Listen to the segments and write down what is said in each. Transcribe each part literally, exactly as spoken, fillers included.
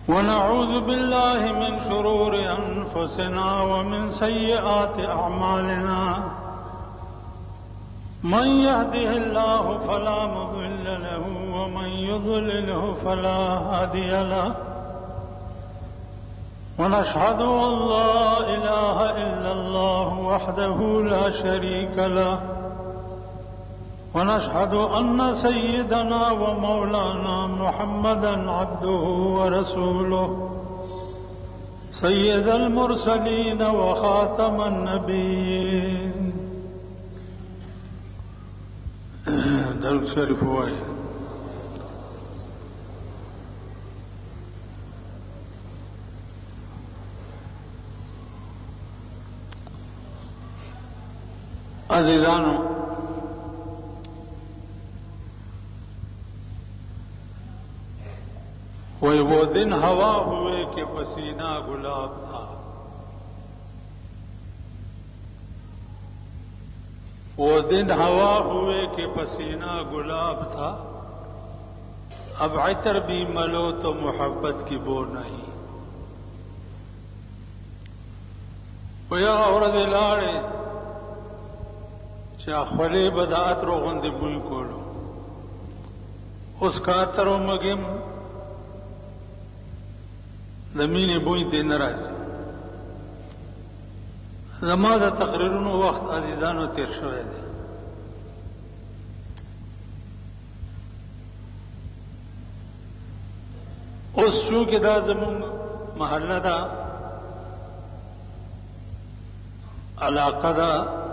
ونعوذ بالله من شرور أنفسنا ومن سيئات أعمالنا من يهده الله فلا مضل له ومن يضلله فلا هادي له ونشهد أن لا إله إلا الله وحده لا شريك له ونشهد أن سيدنا ومولانا محمدا عبده ورسوله سيد المرسلين وخاتم النبيين. درود شریف وایي. عزیزانو، وہی وہ دن ہوا ہوئے کہ پسینہ گلاب تھا، وہ دن ہوا ہوئے کہ پسینہ گلاب تھا، اب عطر بھی ملو تو محبت کی بو نہیں. وہ یا عورت لاڑے چا خولے بدا عطرو غندے بوئی کولو، اس کا عطرو مگم زمینی بوئی تے نرازی. زما دا تقریرونو وقت عزیزانو تیر شوئے دے. اس چونکہ دا زمون محلہ دا علاقہ دا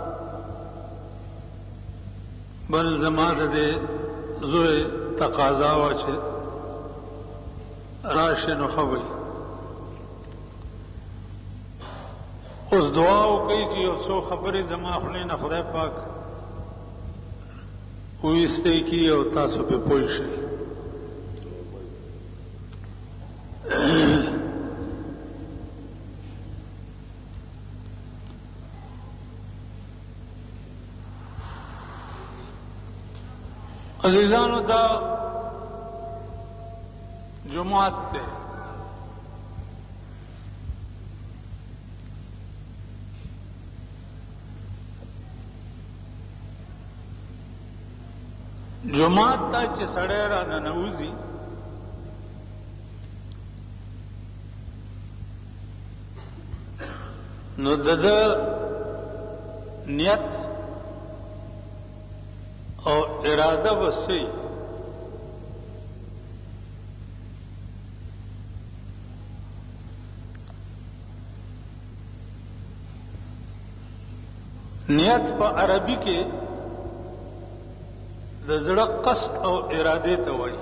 بل زما دا دے زوئے تقاضاوہ چھے راشن و خوئی اس دعاو کئی چی او سو خبری زما خلین خدای پاک ہوئیستے کی او تاسو پہ پوئشی. عزیزانو دا جماعت تے جماعت تا چې سړی را ننوځي نو د ده نیت او اراده به څه نیت په عربي کې د زړه قصد او اراده ته وایي.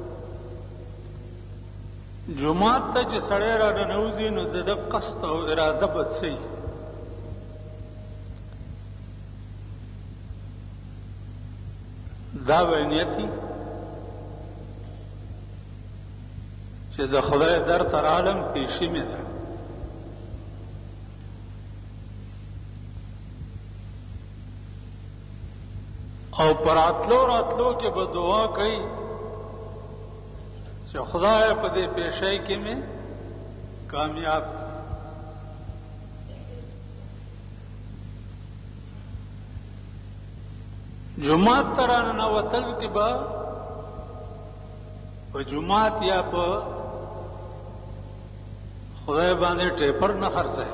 جماعت ته چې سړی را ننوځي نو د ده قصد او اراده به څه دا به نیتي چې د خدای در تر عالم پیشي مې ده. او پر راتلو راتلو کې به دعا کوي چې خدای په دې پیشۍ کې مې کامیاب. جماعت ته را ننوتل کې به په جماعت یا په خدای باندې ټیپر نه خرڅوي.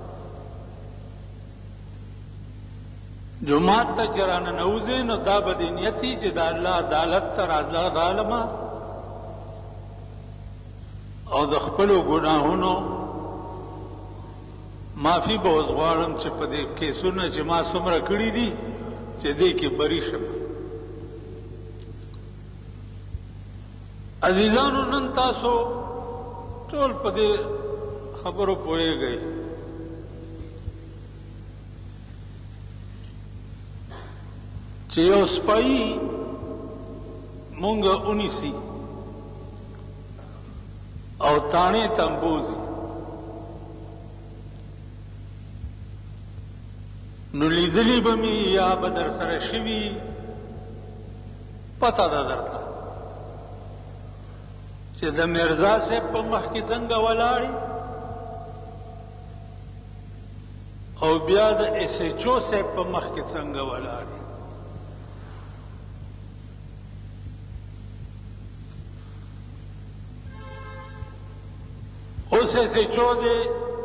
جماعت ته چې را ننوځې نو دا به دې نیتي چې د الله عدالت ته رالمه او د خپلو ګناهونو معافي به اوس غواړم چې په دې کیسونه چې ما څومره کړي دي چې دې کې بری شم. عزیزانو، نن تاسو ټول په دې خبرو پوهېږئ چې یو سپایي مونږه اونیسي او تاڼې تمبوزي نو لیدلی به می یا به در سره شوي پته ده درته چې د مرزا صاحب په مخ کې څنګه ولاړی او بیا د ایس ایچ او صاحب په مخ کې څنګه ولاړی. اوس ایس ایچ او دی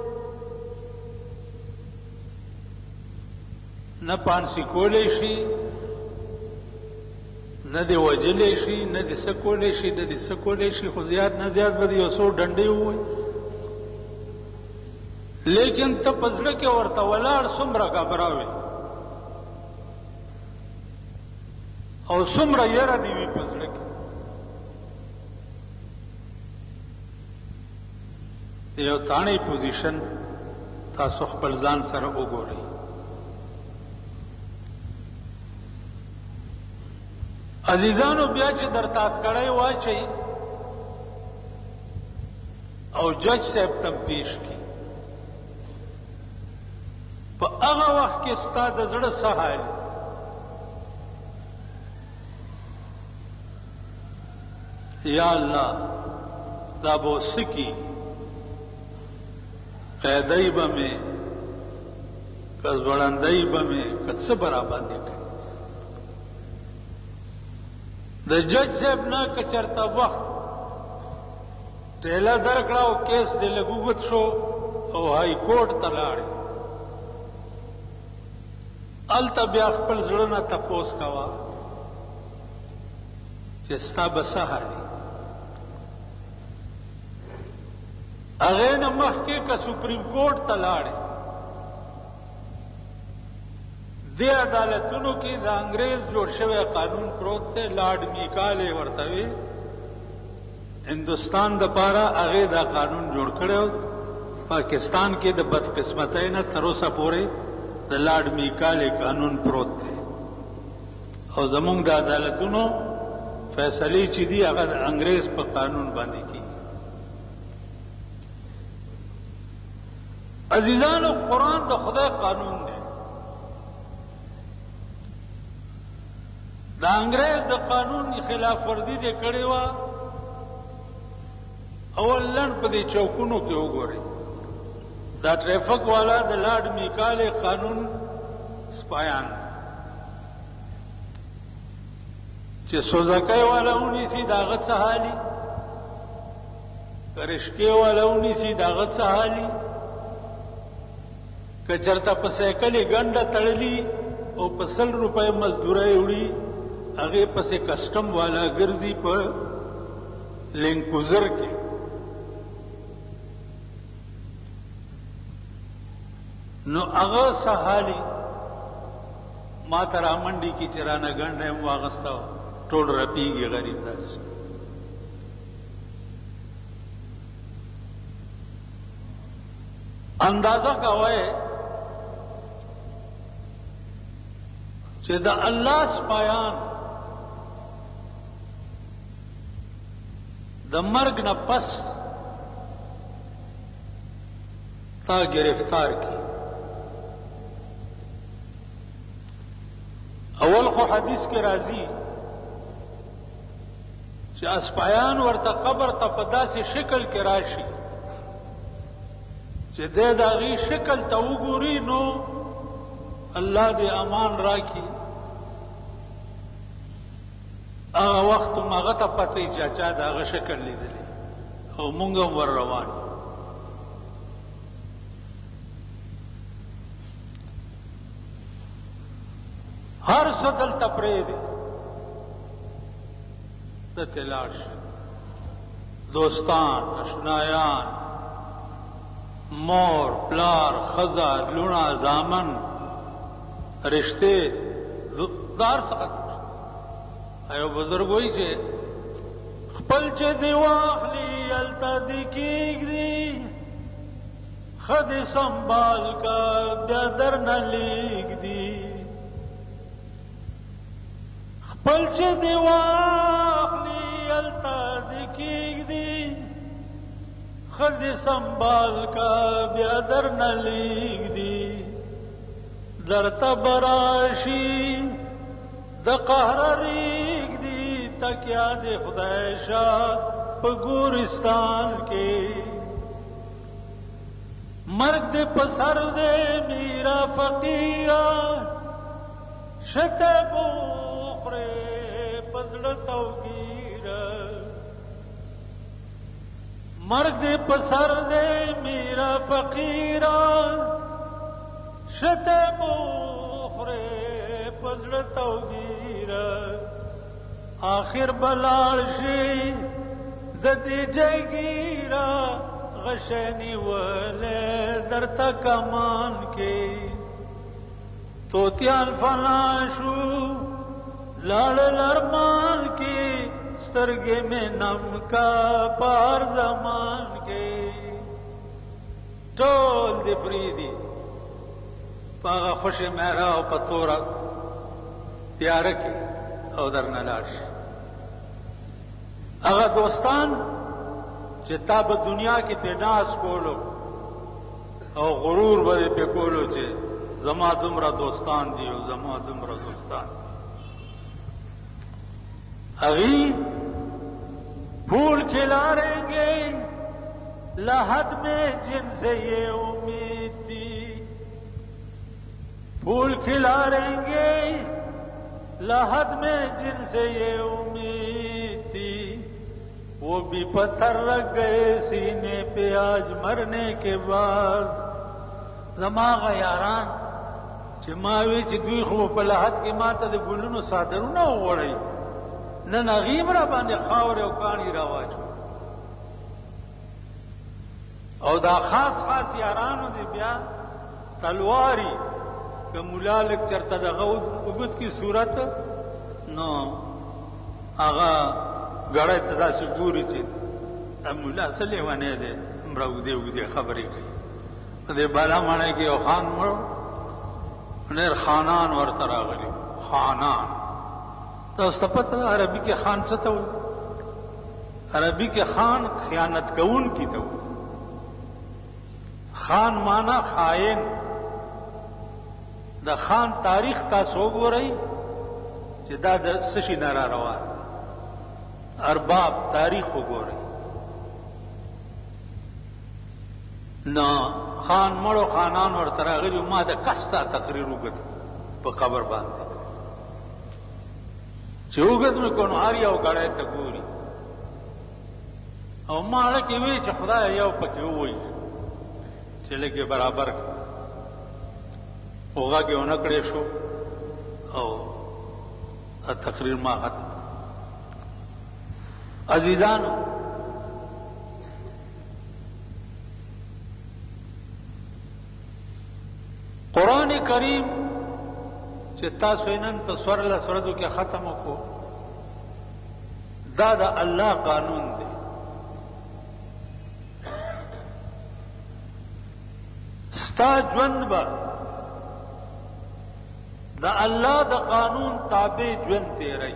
نه پانسی کولی شي، نه دی وجلی شي، نه دی سکولی شي، نه دی سکولی شي، خو زیات نه زیات به یو څو ډنډې ووایي. لیکن ته په زړه کې ورته ولاړ څومره غبراوې او څومره یره دی وي په زړه کې. د یو تاڼۍ پوزیشن تاسو خپل ځان سره وګورئ. عزیزانو بیا چې در تاتکړی واچئ او جج صاحب ته پیش کړي، په هغه وخت کې ستا د زړه څه حال یا الله دا به څه کي، قیدی به مې که ځوړندی به مې که څه به راباندې کوي. د جج صاحب نه که چېرته وخت ټیله درکړه او کیس دې لږ اوږد شو او های کورټ ته لاړې، هلته بیا خپل زړه نه تپوس کوه چې ستا به څه حال وي. هغې نه مخکې که سپریم کورټ ته لاړې، دې عدالتونو کې د انګریز جوړ شوی قانون پروت دی، لارډ میکالې ورته وي هندوستان د پاره هغې دا قانون جوړ کړی. پاکستان کې د بدقسمتۍ نه تر اوسه پورې د لارډ میکالې قانون پروت دی او زمونږ د عدالتونو فیصلې چې دي هغه د انګریز په قانون باندې کېږي. عزیزانو قرآن د خدای قانون دی. د انګریز د قانون خلاف ورزي دې کړې وه، اول لنډ په دې چوکونو کې وګورئ. دا ټریفک والا د لارډ میکالې قانون سپایان چې سوزکۍ والا ونیسي د هغه څه حالي، که رشکې والا ونیسي د هغه څه حالي، که چېرته په سایکلې ګنډه تړلي او په سل روپۍ مزدورۍ وړي، هغې پسې کسټم والا ګرځي په لینکوزر کې. نو هغه څه حالي ما ته رامنډي کې چې رانه ګنډه یم واغسته، ټول رپېږي غریب داسې. اندازه کوئ چې د الله سپایان د مرګ نه پس تا گرفتار کی. اول خو حدیث کې راځي چې اسپایان ورته قبر ته په داسې شکل کې راشي چې دې د هغې شکل ته وګوري نو الله دې امان راکړي. هغه وخت هم هغه ته پته وي چې چا د هغه شکل لیدلی او مونږ هم ور روان. هر څه دلته پرېږدي، دلته لاړ شي، دوستان، اشنایان، مور، پلار، ښځه، لوڼه، زامن، رشتې، دار څخه ایو بزرګ وایي چې خپل چې دې واخلي هلته دې کېږدي، ښه دې سنبال کا بیا درنه لېږدي. خپل چې دې واخلي هلته دې کېږدي، ښه دې سنبال کا بیا درنه لېږدي. درته به راشي د قهر ریږدي، تکیا دې خدای شه په ګورستان کې مرګ دې په سر دې میرا فقیرا شته بوخره پزړه توګیرا مرګ دې په سر دې میرا فقیرا شته بوخره پزړه توګیرا آخر بلال شي د دې جګیرا غشنی ولې درته کمان کې توتیان فنا شو لاړ لرمان کې سترګې مې نم کا پار زمان کې ټول دې فریدي پاغه خوش مهرا او پتورا تیار کې او درنه لاش هغه دوستان چې تا په دنیا کې په ناس کولو او غرور به په کولو چې زما دومره دوستان دي او زما دومره دوستان اغي پھول کھلاریں گے لحد میں جن سے یہ امید تھی پھول کھلاریں گے لحد میں جن سے یہ امید تھی وہ بھی پتھر رکھ گئے سینے پہ آج مرنے کے بعد زماغ یاران چې ماوی چې دوی خو په لحد کې ماته د ګلونو صادرونه وغوړی نن غیم را باندې خاور او کانی راواچو او دا خاص خاص یارانو دی بیا تلواری که مولا لک چرته دغه وګت کی صورت نو هغه غړې ته داسې ګوري چې مولا صلی ونه دی امرو دی ودی خبرې کوي دې بالا معنی کې او خان مړ نر خانان ورته راغلي خانان تاسو پته عربي کې خان څه ته وایي عربي کې خان خیانت کوون کی ته وایي خان معنا خائن د خان تاریخ تاسو وګورئ چې دا د سشي نارا روان ارباب تاریخ وګورئ نو خان مړو خانان ورته راغلي ما د کستا تقریر وکړ په قبر باندې چې وګت مې کو نو اړیا او غړې ته ګوري او ماړه کې وی چې خدای یو پکې وایي چې لګي برابر هوګه کې اونکړې شو او تقریر ما ختم عزیزانو قرآن کریم چې تاسو نن په سور له سردو کې ختم وکړو دا د الله قانون دی ستا ژوند به د الله د قانون تابع ژوند تیری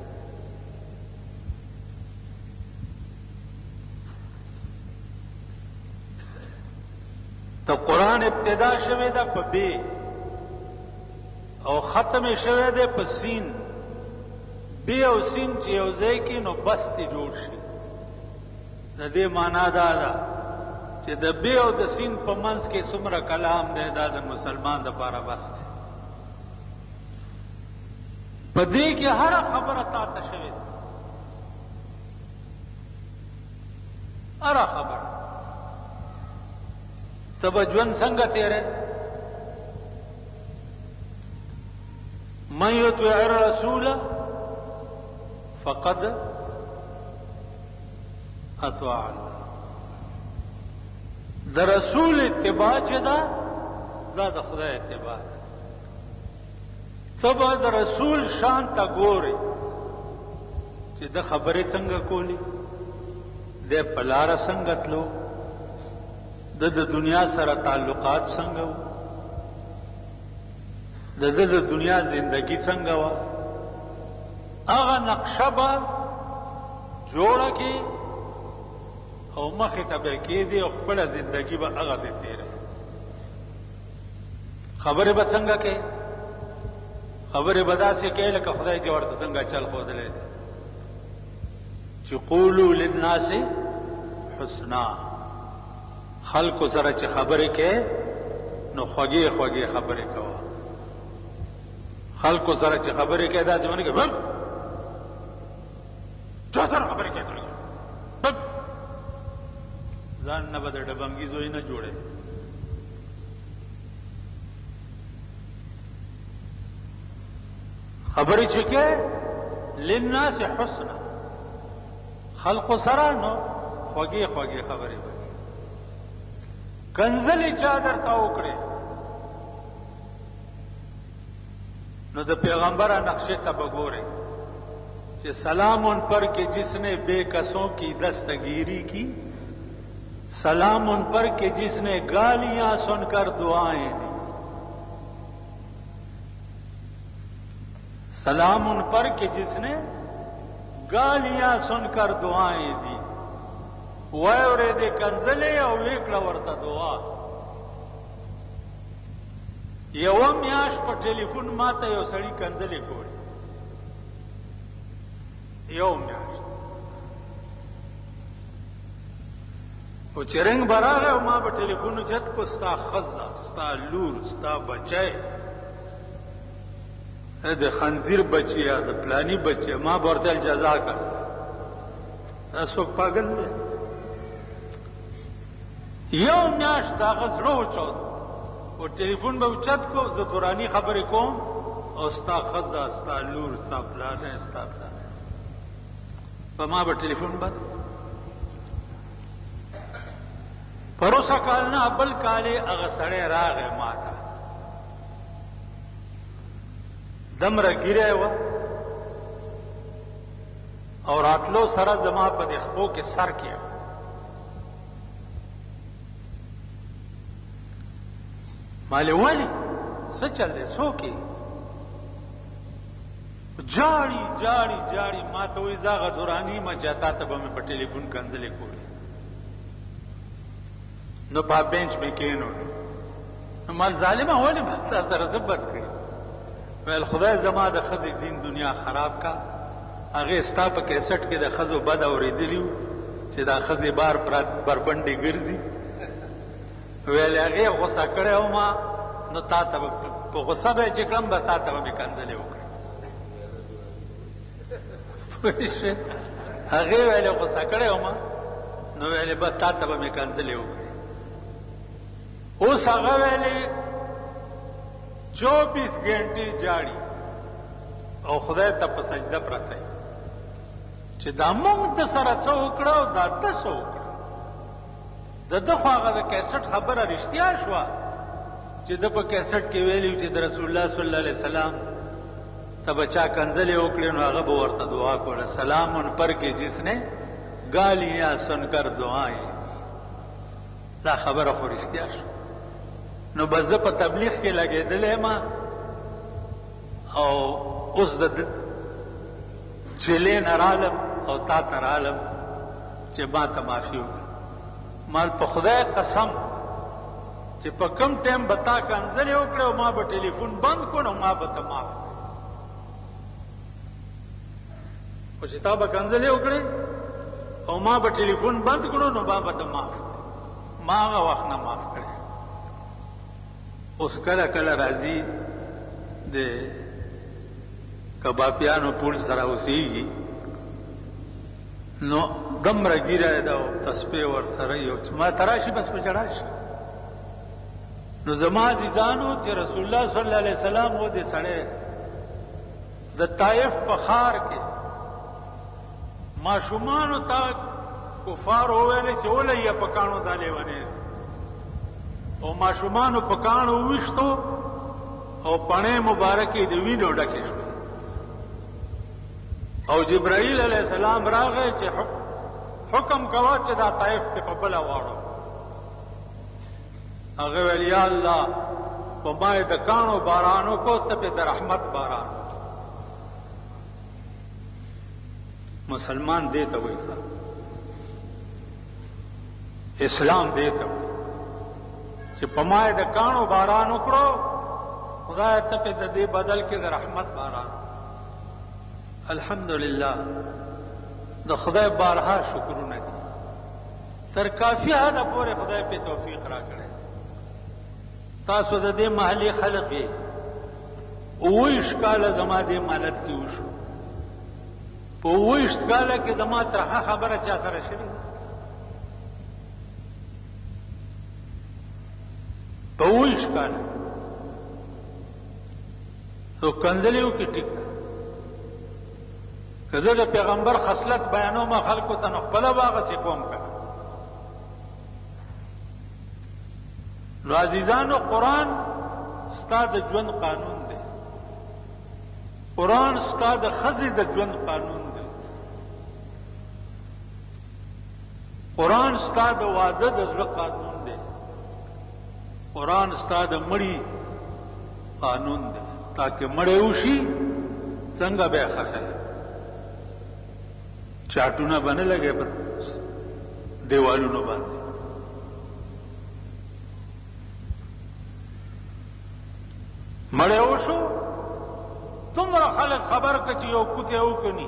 ته قرآن ابتدا شوه ده په بی او ختم شوه ده په سین بی او سین چې یو ځای کې نو بس تی جوړ شي د دې معنا دا ده چې د بی او د سین په منځ کې څومره کلام دی دا د مسلمان لپاره بس دی په دې کې هر خبره تا ته شوه ده هر خبره تب ژوند څنګه تیرې من یطیع الرسول فقد اطاع الله د رسول اتباع چې دا دا د خدای اتباع تب د رسول شان ته ګوري چې د خبرې څنګه کولی د پلار څنګه تلو د د دنیا سره تعلقات څنګه وو د د دنیا زندگی څنګه وو هغه نقشه به جوړه کی او مخې ته به کې دی او خپل زندگی به هغه سي تیرې خبره به څنګه کې خبره به داسې کې لکه خدای چې ورته څنګه چل خو دلې چې چې قولوا للناس حسنا، خلق سره چې خبرې کې نو خوږې خوږې خبرې کوه. خلق سره چې خبرې کې دا ځونه کې بل چا سره خبرې کې تللی ځان نه بده ډبنګي زوی نه جوړه. خبرې چې کې للناس حسنا، خلق سره نو خوږې خوږې خبرې وکړي. کنزلی چا درته وکړي نو د پیغمبر نقشے ته بګوري کہ سلام ان پر کہ جس نے بے کسوں کی دستگیری کی، سلام ان پر کہ جس نے گالیاں سن کر دعائیں دی، سلام ان پر کہ جس نے گالیاں سن کر دعائیں دی. وایورې دې کنځلې او وکړه ورته دعا. یو میاش په ټلیفون ماته یو سړی کنځلې کوي، یو میاش او چرنګ براغه ما په ټلیفون جت کو ستا خزا ستا لور ستا بچای د خنزیر بچیا د پلانی بچیا ما ورته جزا کړ. تاسو پاگل دي. یو میاش دا غزړو چود او ټلیفون به چت کو زه دورانی خبرې کوم او ستا خزا ستا لور ستا پلانه ستا پلانه په ما به ټلیفون بند. پروسه کال نه بل کاله هغه سړی راغی ماته دمره ګیره و او راتلو سره زما په د خپو کې سر کې مالې والی څه چل دی څوکې جاړي جاړي جاړي ما ته وایي زاغه دورانی ما چاته ته به مې په ټلیفون کنځلې کولی نو په بینچ مې کېنو نو مال ظالمه ولې ما تا سره زبط کړي. ویل خدای زما د ښځې دین دنیا خراب کا. هغې ستا په کیسټ کې د ښځو بد اورېدلي وو چې دا ښځې بار بربنډې ګرځي. ویل هغې غوسه کړی وما نو تا ته په غوسه به یې چې کړم به تا ته به مې کنځلې وکړې. هغې ویلې غوسه کړی وما نو ویلې به تا ته به مې کنځلې وکړې. اوس هغه ویلې چوبیس ګنټې جاړي او خدای ته په سجده پرته چې دا موږ د سره څه وکړه او دا ده څه وکړه. د ده خو هغه د کیسټ خبره رښتیا شوه چې ده په کیسټ کې ویلي چې د رسول الله صلی الله علیه وسلم ته به چا کنځلې وکړې نو هغه به ورته دعا کوله سلام ان پر کې جس نے گالیاں سن کر دعائیں. دا خبره خو رښتیا شوه. نو بس زه په تبلیغ کې لګېدلی ما او اوس د چیلې نه رالم او تا ته رالم چې ما ته معافي وکړه. مال په خدای قسم چې په کم ټایم به تا کنځلې وکړې او ما به ټلیفون بند کړو نو ما به ته معاف کړې. خو چې تا به کنځلې وکړې او ما به ټلیفون بند کړو نو ما به ته معاف کړې. ما هغه وخت نه معاف کړې. اوس کله کله راځي د کبابیانو پول سره اوسېږي نو دمره ګیره ده او تسبیح ورسره یو ما تراشي بس په چړا شي. نو زما عزیزانو چې رسول الله صلی الله علیه وسلم و دې سړی د طائف په ښار کې ماشومانو ته کفار وویل چې ولې یې په کاڼو دا لیونی او ماشومانو په کاڼو وویشتو او پڼې مبارکې د وینو ډکې شوې او جبرائیل علیه السلام راغی چې حکم کوه چې دا طائف پې په بله واړو. هغه ویل یا الله په ما یې د کاڼو بارانو کو ته پې د رحمت باران. مسلمان دې ته وایي اسلام دې ته وایي چې په ما یې د کاڼو باران وکړو خدای ته پې د دې بدل کې د رحمت باران. الحمدلله د خدای بارها شکرونه دي تر کافی حد پورې خدای په توفیق را کړی تاسو د دې محلي خلک یې اوویشت کاله زما دې مالت کې وشو په اوویشت کاله کې زما ترخه خبره چا سره شوې ده په اوویشت کاله تو کنځلیو کې ټیک ده که زه د پیغمبر خصلت بیانوم خلکو ته نو خپله به هغسې کوم که نو عزیزانو قرآن ستا د ژوند قانون دی قرآن ستا د ښځې د ژوند قانون دی قرآن ستا د واده د زړه قانون دی قرآن ستا د مړي قانون دی تاکہ مړی وشي څنګه به ښخی چاټونه به نه لګی په دیوالونو باندې مړی وشو څومره خلک خبر که چې یو کوتې وکني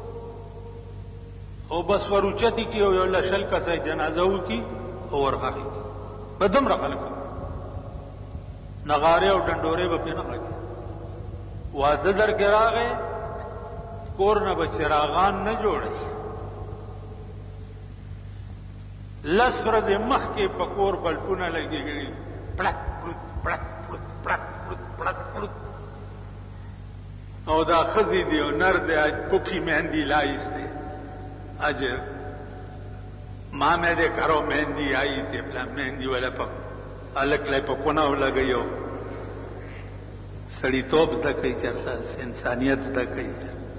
او بس وروچتي کې یو لشل کسای جنازه وکي او ورخخي په دومره خلک نغارې او ډنډورې به پې نه غږي واده در کې راغی کور نه به چراغان نه جوړي لس ورځې مخکې په کور بلپونه لګېږي پړک پړک پړک پړک پړک پړک پړک او دا ښځې دي او نر دی پوکي مهندي لایسته اجر ما مې دې کرو مهندي آئی ته پلا مهندي ولا په الک لای په کونه لګیو سړی توپ زده کوي چرته انسانیت زده کوي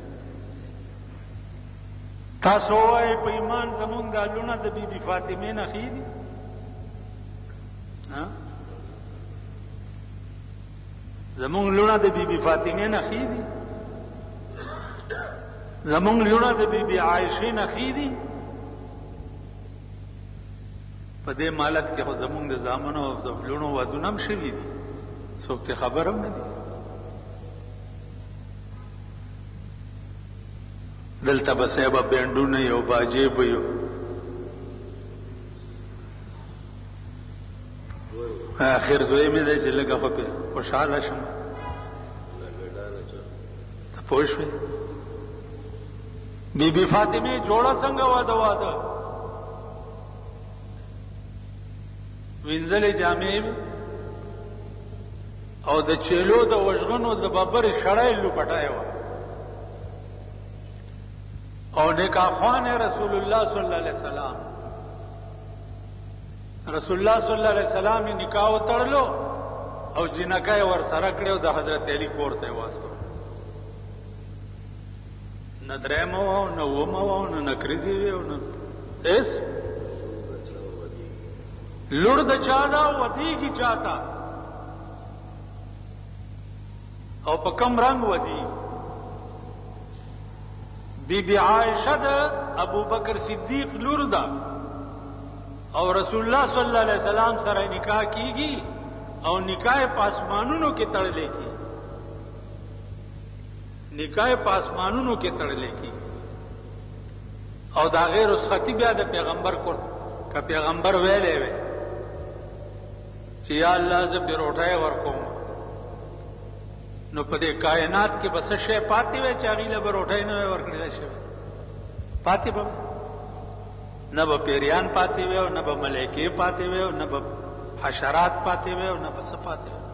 تاسو وایئ په ایمان زمونږ دا لونه د بی بی فاطمې نه ښې دي زمونږ لونه د بی بی فاطمې نه ښې دي زمونږ لونه د بی بی عایشې نه ښې دي په دې مالت کې خو زمونږ د زامنو او د لونو ودونه هم شوي دي څوک ته خبر هم نه دي دلته به صاحبه بینډونه یو باجې به یو آخر زوی مې دی چې لږه خو پې خوشحاله شم ته پوه شوې بی بی فاطمې جوړه څنګه واده واده وینځلې جامې او د چیلو د وژغنو د ببرې شړی لوپټای وه او نکاح خوان رسول الله صلی الله علیه وسلم رسول الله صلی الله علیه وسلم نکاح وتړلو او جنکای ور سره کړو د حضرت علی کور ته واسطو نه درېمو نه ومو نه نکریزي او نه اس لور د چانا ودیږي چاته او په کم رنگ ودی بی بی عائشہ د ابو بکر صدیق لور ده او رسول الله صلی الله علیه وسلم سره نکاح کیږي او نکاح پاسمانونو کې تړلې کی نکاح پاسمانونو کې تړلې کی او دا غیر رخصتی بیا د پیغمبر کو کا پیغمبر ویلې وی چې یا الله ز پیروټای ورکوم نو په دې کائنات کې بس شی پاتې وي چې هغه له روټای نه ورکړل شي پاتې به نه به پیریان پاتې وي او نه به ملائکه پاتې وي او نه به حشرات پاتې وي او نه به څه پاتې وي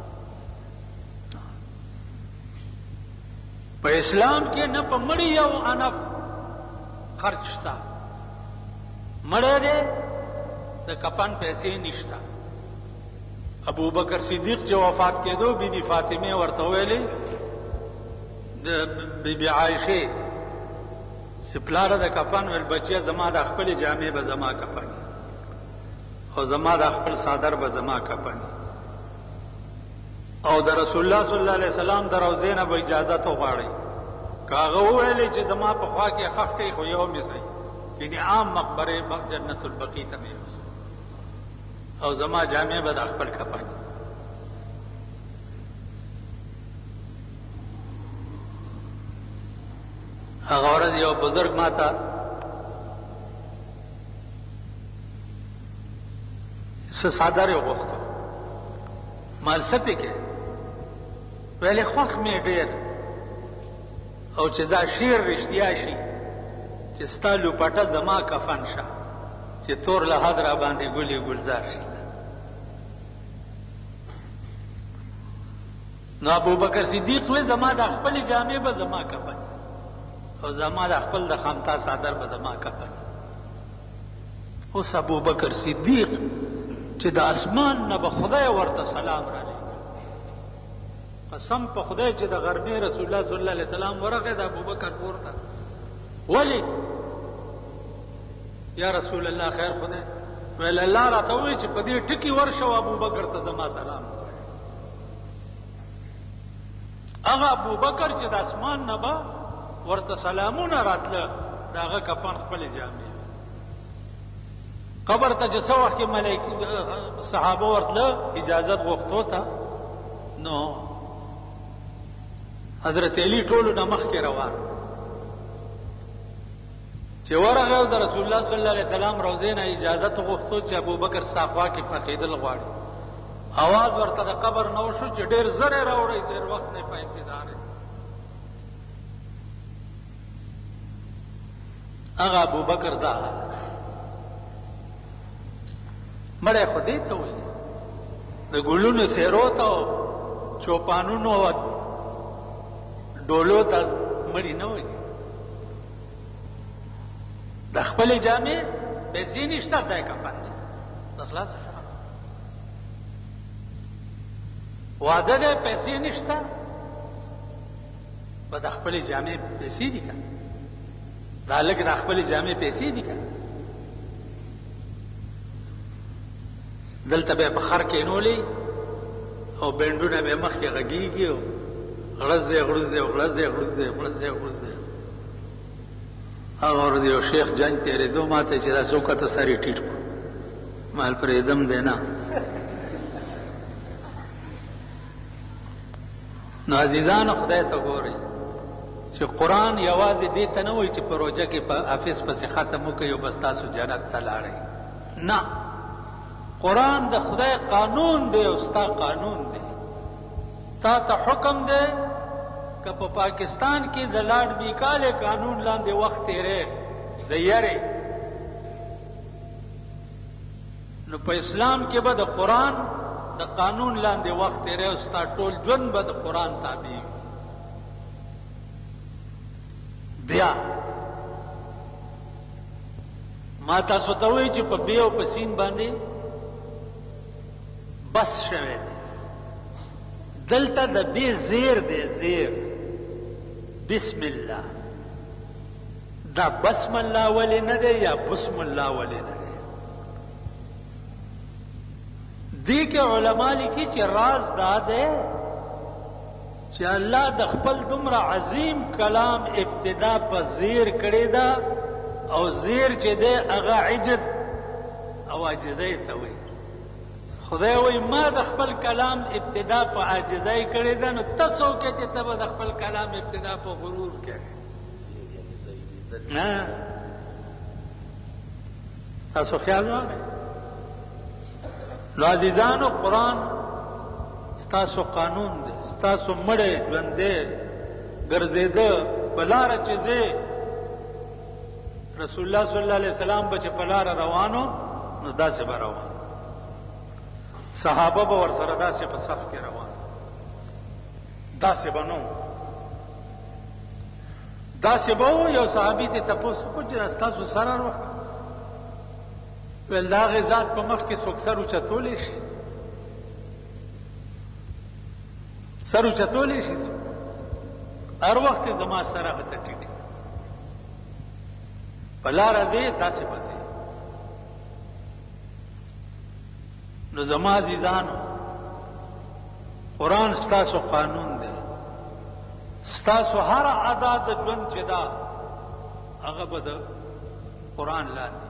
په اسلام کې نه په مړی او انف خرج تا مړی دې د کفن پیسې نشتا ابو بکر صدیق چې وفات کېدو بی بی فاطمه ورته ویلې د بی بی عائشه سپلاره د کفن ول بچیا زما د خپل جامې به زما کفن او زما د خپل صادر به زما کفن او د رسول الله صلی الله علیه وسلم دروازې نه به اجازه ته غواړي کاغه ویلې چې زما په خوا کې خخ کې خو یو مې سي کینی عام مقبره جنت البقیع ته مې او زما جامع به د خپل کپاږي هغه ورځ یو بزرګ ماته څه صادر یې غوښتو مال څه پکې ویلې خوښ مې ډېر او چې دا شعر رښتیا شي چې ستا لوپټه زما کفن شه چې تور لحد را باندې ګلې گلزار شي. نو ابو بکر صدیق وی زما د خپل جامې به زما کفن او زما د خپل د خامتا صادر به زما کفن. اوس ابو بکر صدیق چې د اسمان نه به خدای ورته سلام را لېږي، قسم په خدای چې د غرمې رسول الله صلی الله علیه وسلم ورغه د ابو بکر پورته ولی یا رسول الله خیر خدای ویل الله راته وی چې په دې ټکی ورشو ابو بکر ته زما سلام. هغه ابو بکر چې د اسمان نه به ورته سلامونه راتله داغه کفن خپل جامې قبر ته چې څو وخت کې ملائکه صحابه ورتله اجازت غوښتو ته نو حضرت علی ټولو نه مخکې روان چې ورغه د رسول الله صلی الله علیه وسلم روضې نه اجازت غوښتو چې ابو بکر صاحب کې فقیدل غواړي. आवाज ورته د قبر نو شو چې ډېر زره راوړی ډېر وخت نه په انتظار هغه ابو بکر دا مړې خو دې ته وایي د ګلونو سیرو ته چوپانونو او ډولو ته مړی نه وایي. د خپل جامې پیسې نشته دای کفن دی د خلاص واده ده پیسې نشته په د خپل جامې پیسې دي کنه دا لکه د خپل جامې پیسې دي کنه دلته به بخر کې نولې او بندونه به مخ کې غږیږي او غړزه غړزه غړزه غړزه غړزه غړزه اور دیو شیخ جنگ تیرې دو ماته چې دا څوکته سری ټیټ کو مال پر ادم دینا. نو عزیزان خدای ته ګوري چې قران یوازې دې ته نه وایي چې پروژه کې په افیس پسې ختم وکړي او بس تاسو جنت ته لاړئ. نه، قران د خدای قانون دی او ستا قانون دی. تا ته حکم دی که په پاکستان کې د لاډ بیکاله قانون لاندې وخت تیرې د یری نو په اسلام کې به د قران د قانون لاندې وخت تیرې او ستا ټول ژوند به د قران تابع بیا ما تاسو ته وایي چې په بیا او په سین باندې بس شوه دلته د بی زیر دی زیر بسم الله دا بسم الله ولی نه دی یا بسم الله ولی نه دی. دی کې علما لیکي چې راز دا دی چې الله د خپل دومره عظیم کلام ابتدا په زیر کړی دا او زیر چې دی هغه عجز او عاجزۍ ته وایي. خدای وای ما د خپل کلام ابتدا په عاجزۍ کړی ده نو تاسو کې چې تبه د خپل کلام ابتدا په غرور کړی نه تاسو خیال وانه. نو عزیزانو قرآن ستاسو قانون دی ستاسو مړې ژوندې ګرځېده بلاره چې زه رسول الله صلی الله علیه وسلم به چې په لاره روانو نو داسې به روان صحابه به ورسره داسې په صف کې روان داسې به نو داسې به و یو صحابي ته تپوس وکړو چې ستاسو سره وخت ویل د هغې ذات په مخ کې څوک سر اوچتولی شي سر اوچتولی شي هر وخت یې زما سر هغه ته ټیټ په لاره ځې داسې به ځې. نو زما عزیزانو قرآن ستاسو قانون دی ستاسو هر ادا د ژوند چې دا هغه به د قرآن لاندې